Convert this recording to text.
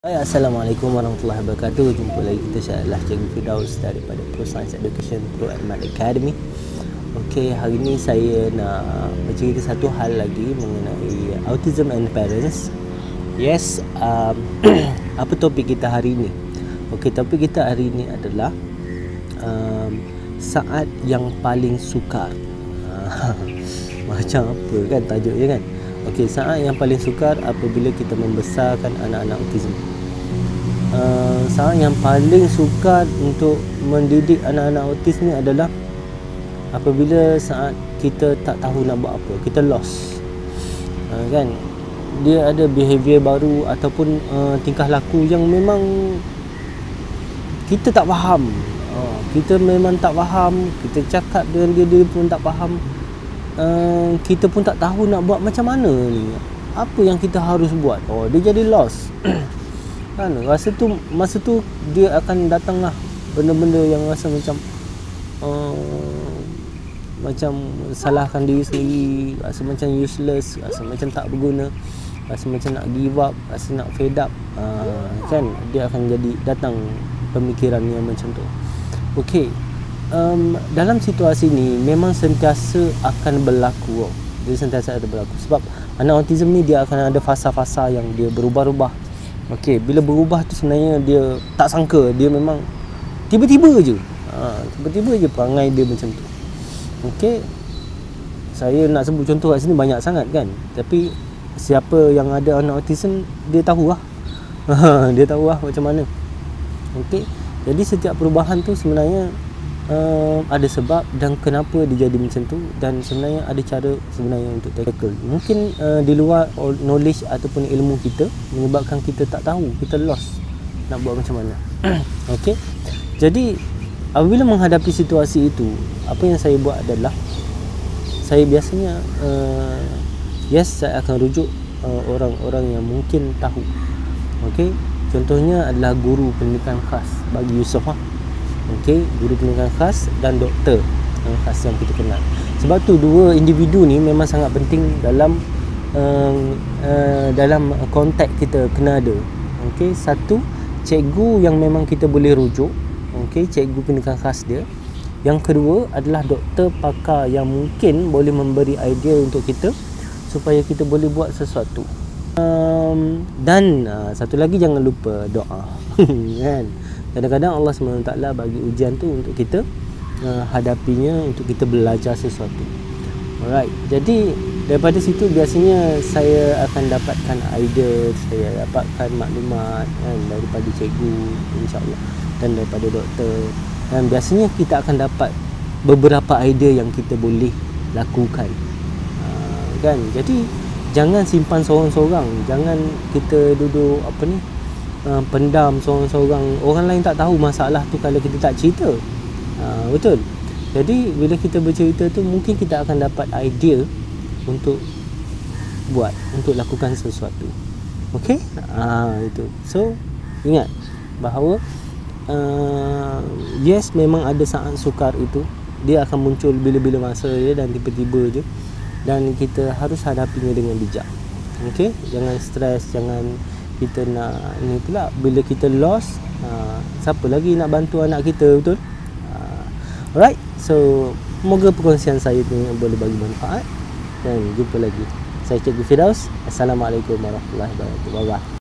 Hai, Assalamualaikum warahmatullahi wabarakatuh. Jumpa lagi kita, saya adalah Cikgu Firdaus daripada Pro Science Education Pro Almat Academy. Okey, hari ini saya nak bercerita satu hal lagi mengenai autism and parents. Yes, apa topik kita hari ini? Okey, topik kita hari ini adalah saat yang paling sukar. Macam apa kan tajuknya kan? Okey, saat yang paling sukar apabila kita membesarkan anak-anak autism. Saat yang paling sukar untuk mendidik anak-anak autis ni adalah apabila saat kita tak tahu nak buat apa, kita lost. Kan? Dia ada behavior baru ataupun tingkah laku yang memang kita tak faham. Kita memang tak faham, kita cakap dengan dia pun tak faham. Kita pun tak tahu nak buat macam mana ni. Apa yang kita harus buat? Dia jadi lost. Kan, masa tu dia akan datanglah benda-benda yang rasa macam macam salahkan diri sendiri, rasa macam useless, rasa macam tak berguna, rasa macam nak give up, rasa nak fed up. Kan, dia akan jadi datang pemikiran yang macam tu. Okey, dalam situasi ni memang sentiasa akan berlaku. Dia sentiasa ada berlaku sebab anak autism ni dia akan ada fasa-fasa yang dia berubah-ubah. Okey, bila berubah tu sebenarnya dia tak sangka, dia memang tiba-tiba je. Tiba-tiba je perangai dia macam tu. Okey, saya nak sebut contoh kat sini banyak sangat kan. Tapi siapa yang ada anak autism dia tahu lah. Dia tahu lah macam mana. Okey, jadi setiap perubahan tu sebenarnya ada sebab dan kenapa dia jadi macam tu, dan sebenarnya ada cara sebenarnya untuk tackle. Mungkin di luar knowledge ataupun ilmu kita menyebabkan kita tak tahu, kita lost nak buat macam mana. Okey, jadi apabila menghadapi situasi itu, apa yang saya buat adalah saya biasanya saya akan rujuk orang-orang yang mungkin tahu. Okey, contohnya adalah guru pendidikan khas bagi Yusof. Okey, guru pendidikan khas dan doktor yang khas yang kita kenal. Sebab tu dua individu ni memang sangat penting dalam konteks kita kena ada. Okey, satu cikgu yang memang kita boleh rujuk. Okey, cikgu pendidikan khas dia. Yang kedua adalah doktor pakar yang mungkin boleh memberi idea untuk kita supaya kita boleh buat sesuatu. Dan satu lagi, jangan lupa doa. Kan? Kadang-kadang Allah SWT bagi ujian tu untuk kita hadapinya, untuk kita belajar sesuatu. Alright, jadi daripada situ biasanya saya akan dapatkan idea, saya dapatkan maklumat kan, daripada cikgu insya-Allah dan daripada doktor. Dan biasanya kita akan dapat beberapa idea yang kita boleh lakukan. Kan? Jadi jangan simpan seorang-seorang, jangan kita duduk pendam seorang-seorang. Orang lain tak tahu masalah tu kalau kita tak cerita. Betul. Jadi bila kita bercerita tu, mungkin kita akan dapat idea untuk buat, untuk lakukan sesuatu. Okey? Itu. So, ingat bahawa yes, memang ada saat sukar itu. Dia akan muncul bila-bila masa je dan tiba-tiba je. Dan kita harus hadapinya dengan bijak. Okey? Jangan stres, jangan kita nak ni pula bila kita lost, siapa lagi nak bantu anak kita, betul? Alright, so semoga perkongsian saya ni boleh bagi manfaat, dan jumpa lagi. Saya Cikgu Firdaus. Assalamualaikum warahmatullahi wabarakatuh. Bye bye.